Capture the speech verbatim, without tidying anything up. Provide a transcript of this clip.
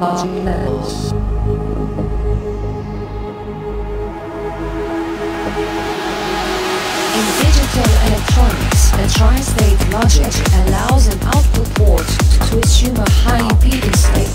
logic levels. In digital electronics, a tri-state logic allows an output port to assume a high impedance state